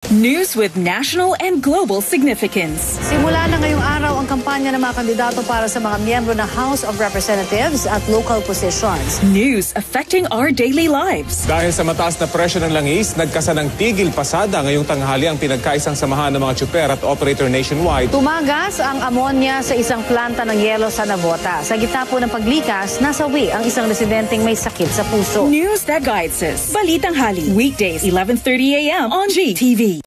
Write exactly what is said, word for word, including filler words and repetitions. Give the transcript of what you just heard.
News with national and global significance. Simula na ngayong araw ang kampanya ng mga kandidato para sa mga miyembro ng House of Representatives at local positions. News affecting our daily lives. Dahil sa mataas na presyo ng langis, nagkasa ng tigil pasada ngayong tanghali ang pinagkaisang samahan ng mga tsuper at operator nationwide. Tumagas ang amonya sa isang planta ng yelo sa Navota. Sa gitna po ng paglikas, nasawi ang isang residenteng may sakit sa puso. News that guides us. Balitanghali, weekdays eleven thirty a m on G T V.